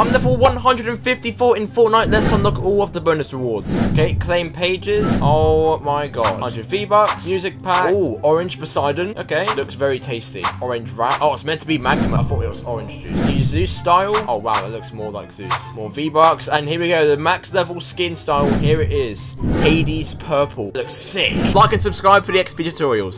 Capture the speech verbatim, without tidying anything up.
I'm level one hundred fifty-four in Fortnite. Let's unlock all of the bonus rewards. Okay, claim pages. Oh my god. one hundred V-Bucks. Music pack. Oh, orange Poseidon. Okay, looks very tasty. Orange rat. Oh, it's meant to be magma. I thought it was orange juice. Use Zeus style. Oh wow, it looks more like Zeus. More V-Bucks. And here we go, the max level skin style. Here it is. Hades purple. Looks sick. Like and subscribe for the X P tutorials.